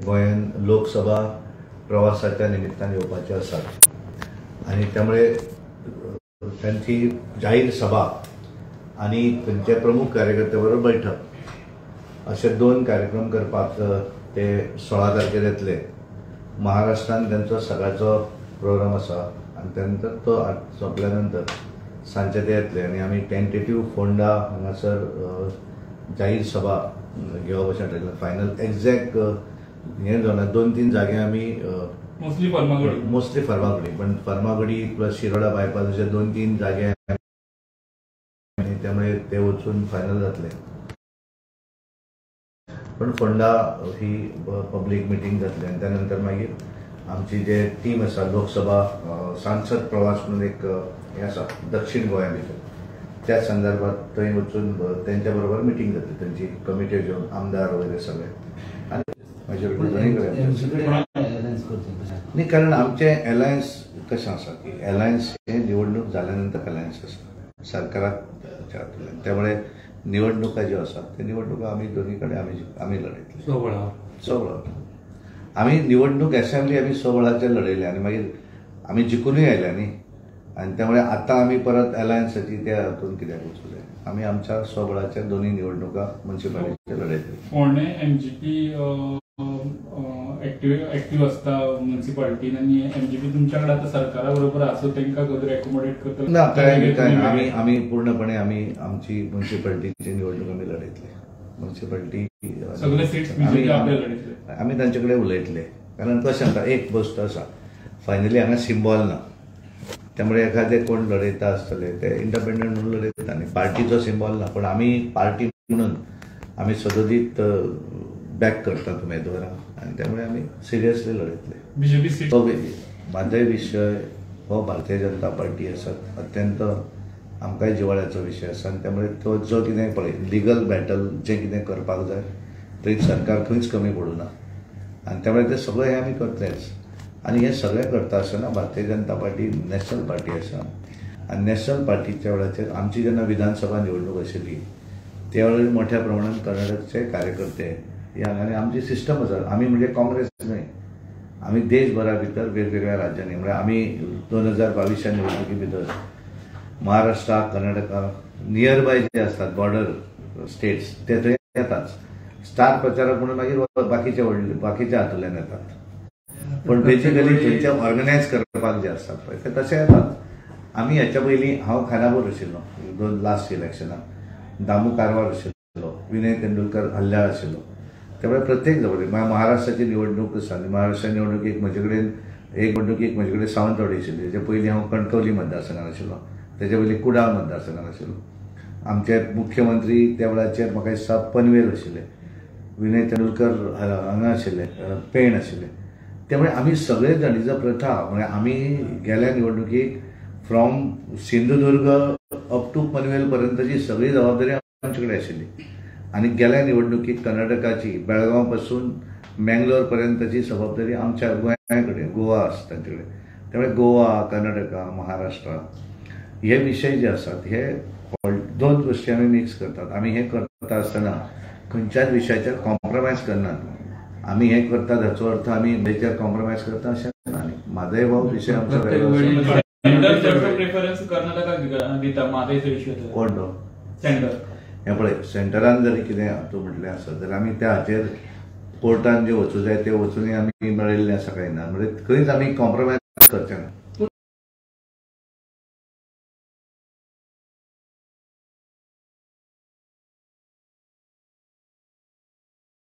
गोंयांत लोकसभा प्रवासाच्या निमित्तान येवपाचे आसात आणि त्यामुळे त्यांची जाहीर सभा आणि त्यांचे प्रमुख कार्यकर्ते बरोबर बैठक असे 2 कार्यक्रम करपाक ते 16 तारखेर येतले. महाराष्ट्रात त्यांचो सकाळचो प्रोग्राम आसा आणि त्यानंतर तो सोंपल्या नंतर सांजचे ते येतले आणि आम्ही टेंटेटिव्ह फोंडा हांगासर जाहीर सभा घेवप अशें ठरयलें. फायनल एक्झॅक्ट हे जावना 2-3 जागे आमी मोस्टली फर्मागुडी पण फर्मागुडी प्लस शिरोडा बायपास अशे 2-3 जागे आणि त्यामुळे ते वचून फायनल जातले. पण फोंडा ही पब्लीक मिटींग जातली आणि त्यानंतर मागीर आमची जे टीम आसा लोकसभा सांसद प्रवास म्हणून एक हे आसा दक्षिण गोंया भितर त्या संदर्भात थंय वचून त्यांच्या बरोबर मिटींग जातली. त्यांची कमिटी घेवन आमदार वगैरे सगळे आणि नाही कारण आमचे अलायन्स कशें आसा की अलायन्स हे निवडणूक जाल्यानंतर अलायन्स आसा सरकाराक त्यामुळे निवडणुका ज्यो आसात ते निवडणुका आमी दोन्ही कडेन आमी लढयतले. सोबळा आमी निवडणूक असेंब्ली आमी सोबळाचेर लढयले आणि मागीर आमी जिखूनय आयल्या न्ही आणि त्यामुळे आता आमी परत अलायन्साची त्या हातून कित्याक वचूले. आमी आमच्या सोबळाच्या दोन्ही निवडणुका म्युनिसिपालिटीचे लढयतले. फोंडे एमजीपी ऍक्टिव्ह असता म्युनिसिपालिटीन आणि एमजीपी तुमच्याकडे आता सरकारा बरोबर असो तांकां खबर एकोमोडेट करता ना काय आमी पूर्णपणे आमी आमची म्युनिसिपालिटीची निवडणूक आमी लढयतले. म्युनिसिपालिटी सगळे सीट्स आमी तांचे कडेन उलयतले कारण कशें जाता एक गोष्ट आसा फायनली हांगा सिंबॉल ना त्यामुळे एखादे कोण लढयता आसतले ते इंडिपेंडंट म्हणून लढयता आणि पार्टीचो सिंबॉल ना पण आमी पार्टी म्हणून आमी सदोदीत बॅक करतात उमेदवारांक आणि त्यामुळे आमी सिरियसली लढयतले. बीजेपी सीट म्हाजोय विशय हो भारतीय जनता पार्टी आसा अत्यंत आमकांय जिवाळ्याचो विशय आसा आणि त्यामुळे तो जो कितें पळय लिगल बॅटल जे कितें करपाक जाय थंय सरकार खंयच कमी पडूं ना आणि त्यामुळे ते सगळें हे आमी करतलेच. आणि हे सगळें करता आसतना Bharatiya Janata party national party आसा आणि नॅशनल पार्टीच्या वेळाचेर आमची जेन्ना विधानसभा निवडणूक आशिल्ली त्या वेळार मोठ्या प्रमाणात कर्नाटकचे कार्यकर्ते आणि आमची सिस्टम आसा. आमी म्हणजे काँग्रेस न्हय आमी देशभरा भितर वेगवेगळ्या राज्यांनी म्हणजे आमी 2022च्या निवडणुकी भितर Maharashtra Karnataka near by J असतात बॉर्डर स्टेट्स ते थंय येतात स्टार प्रचारक म्हणून मागीर बाकीच्या हातूंतल्यान येतात पण बेसिकली थंयचे ऑर्गनायज करपाक जे आसतात पळय ते तशे येतात. आमी हेच्या पयलीं हांव खानापूर आशिल्लो लास्ट इलेक्शनाक दामू कारवार आशिल्लो विनय तेंडुलकर हल्ल्यार आशिल्लो त्यामुळे प्रत्येक जवळ महाराष्ट्राची निवडणूक आसा महाराष्ट्र निवडणुकीक म्हजे कडेन म्हजे कडेन सावंतवाडी आशिल्ली तेजे पयलीं हांव कणकवली मतदारसंघात आशिल्लो तेजे पयलीं कुडाळ मतदारसंघात आशिल्लो. आमचे मुख्यमंत्री त्या वेळाचेर म्हाका दिसता पनवेल आशिल्ले विनय तेंडुलकर हांगा आशिल्ले पेण आशिल्ले त्यामुळे आमी सगळे जाणीचो प्रथा म्हणजे आमी गेल्या निवडणुकीक from Sindhudurg up to Panvel पर्यंतची सगळी जबाबदारी आमचे कडेन आशिल्ली आणि गेल्या निवडणुकीक कर्नाटकाची बेळगांव पासून मँगलोर पर्यंतची जबाबदारी आमच्या गोंया कडेन गोवा आसा तांचे कडेन त्यामुळे गोवा कर्नाटका महाराष्ट्र हे विशय जे आसात हे 2 गोष्टी आमी मिक्स करतात. आमी हे करता आसतना खंयच्याच विशयाचेर कॉम्प्रोमायज करनात. आमी हे करतात हाचो अर्थ आमी हेचेर कॉम्प्रोमायज करता अशें ना. मादय हो विशय आमचो कोण तो हे पळय सेंटरान जरी कितें तूं म्हटलें आसत जाल्यार आमी त्या हाचेर कोर्टान जे वचूं जाय ते वचूनय आमी मेळयल्लें आसा काय ना म्हणजे खंयच आमी कॉम्प्रोमायज करचे ना.